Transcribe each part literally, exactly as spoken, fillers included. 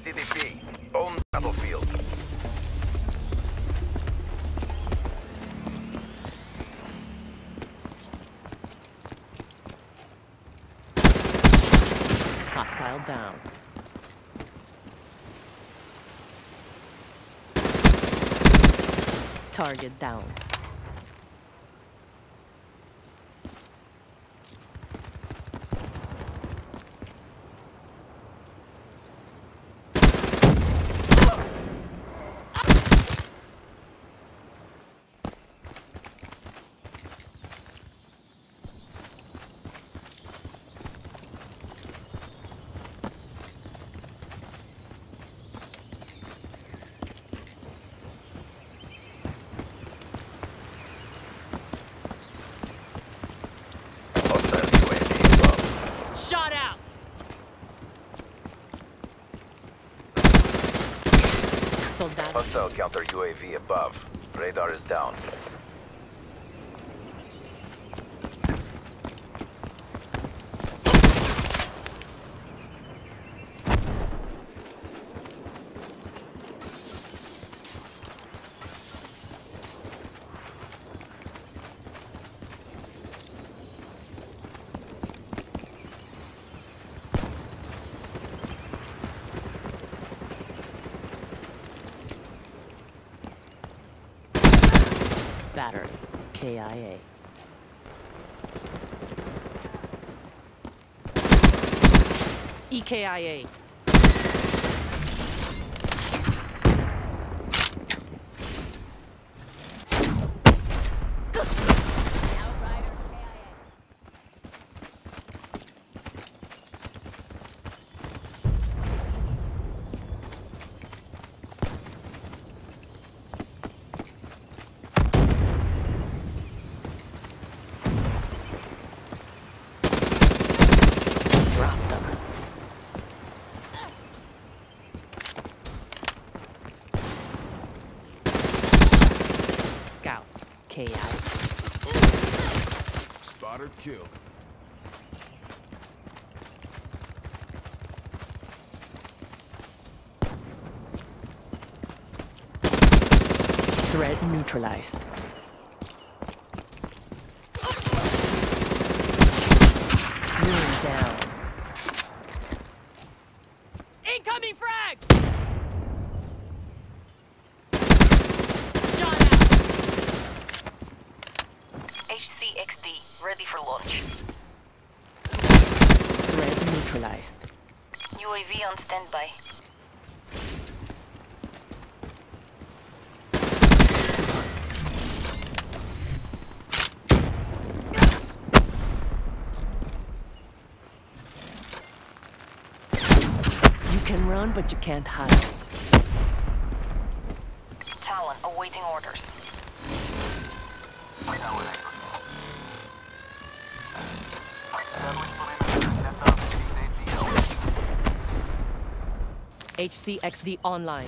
C D P. Own battlefield. Hostile down. Target down. Shot out! Soldat. Hostile counter U A V above. Radar is down. Battery. K I A. E K I A. Scout. K I. Spotted kill. Threat neutralized. Moon down. Incoming frag! Shot out! H C X D, ready for launch. Threat neutralized. U A V on standby. You can run, but you can't hide. Talon awaiting orders. H C X D online.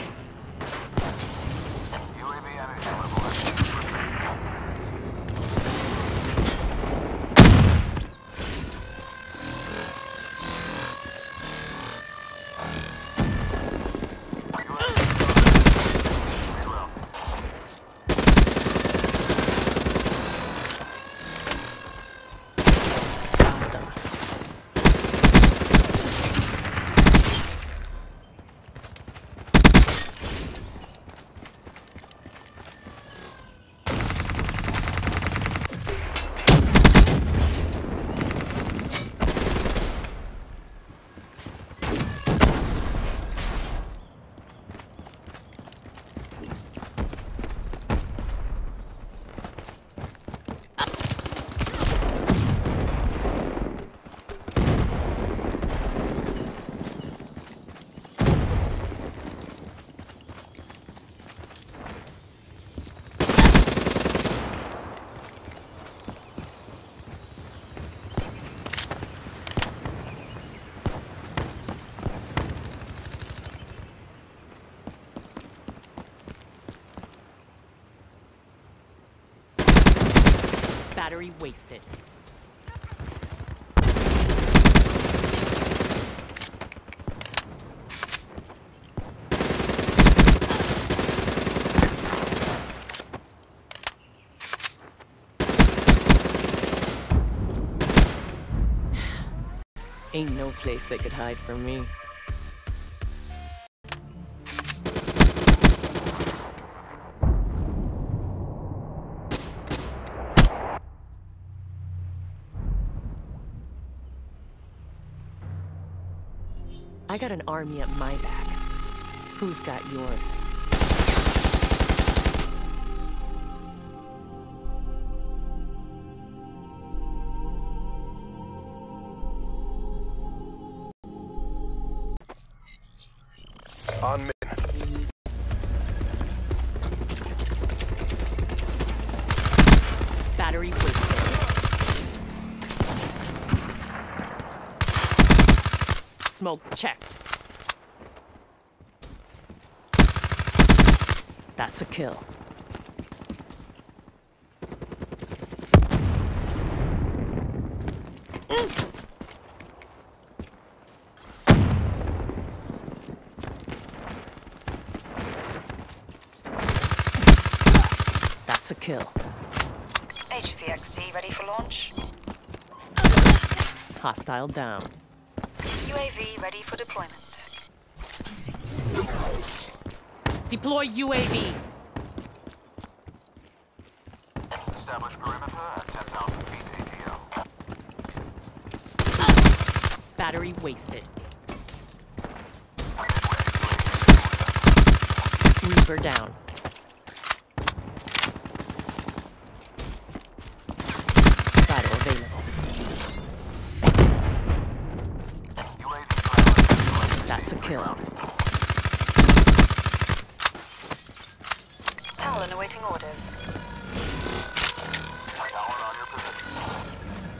Battery wasted. Ain't no place they could hide from me. I got an army at my back. Who's got yours? On min. Battery wasted. Smoke checked. That's a kill. That's a kill. H C X D ready for launch. Hostile down. U A V ready for deployment. Deploy U A V. Establish perimeter at ten thousand feet A T L. Battery wasted. Reaper down. Battle available. U A V pilot. That's a kill. Talon awaiting orders. Talon on your position.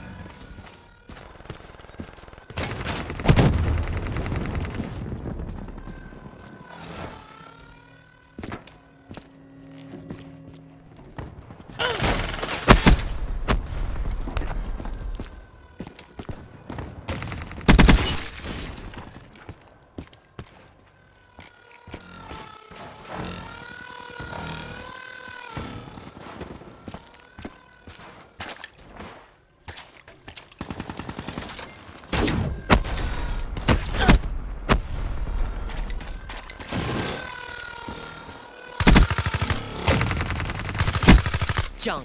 Junk.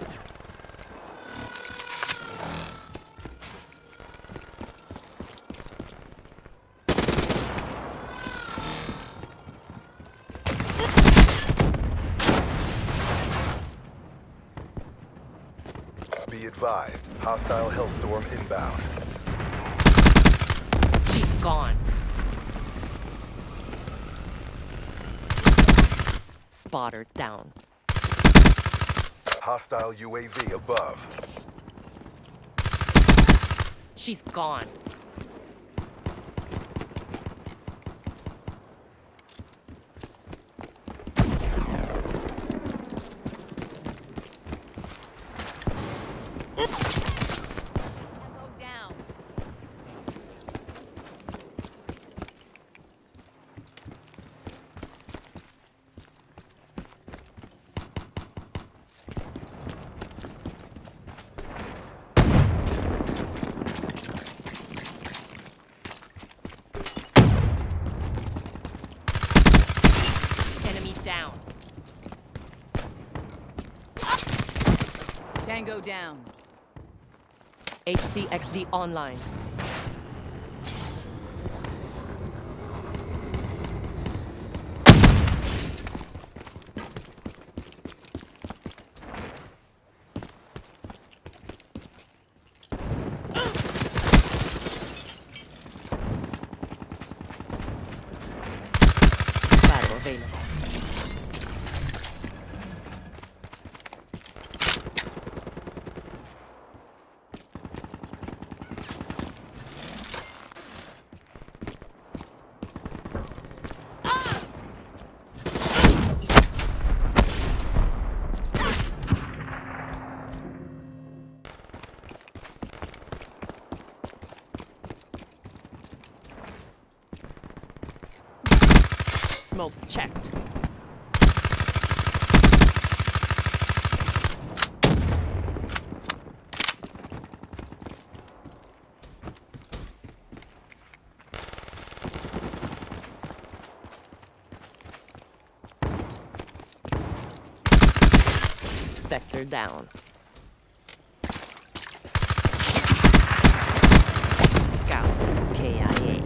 Be advised, hostile Hellstorm inbound. She's gone. Spotter down. Hostile U A V above. She's gone. Go down. Enemy down. Tango down. H C X D online. Battle available. Smoke checked. Vector down. Scout, K I A.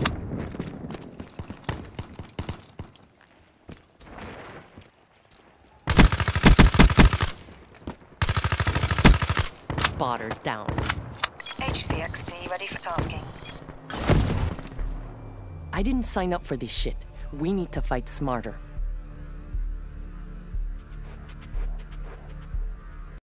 Spotter down. H C X T ready for tasking. I didn't sign up for this shit. We need to fight smarter.